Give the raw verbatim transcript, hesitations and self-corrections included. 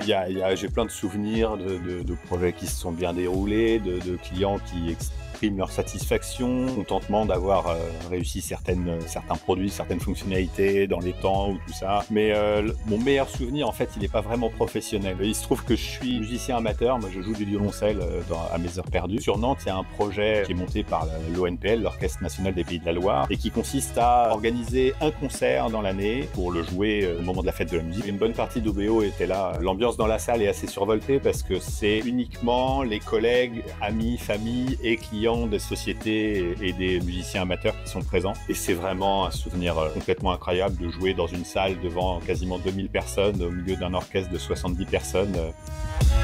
Il y a, il y a, j'ai plein de souvenirs de, de, de projets qui se sont bien déroulés, de, de clients qui expriment leur satisfaction, contentement d'avoir euh, réussi certaines, certains produits, certaines fonctionnalités dans les temps ou tout ça. Mais euh, mon meilleur souvenir, en fait, il n'est pas vraiment professionnel. Il se trouve que je suis musicien amateur, moi je joue du violoncelle euh, dans, à mes heures perdues. Sur Nantes, il y a un projet qui est monté par l'O N P L, l'Orchestre National des Pays de la Loire, et qui consiste à organiser un concert dans l'année pour le jouer euh, au moment de la fête de la musique. Une bonne partie d'O B O était là. L'ambiance dans la salle est assez survoltée parce que c'est uniquement les collègues, amis, familles et clients des sociétés et des musiciens amateurs qui sont présents. Et c'est vraiment un souvenir complètement incroyable de jouer dans une salle devant quasiment deux mille personnes au milieu d'un orchestre de soixante-dix personnes.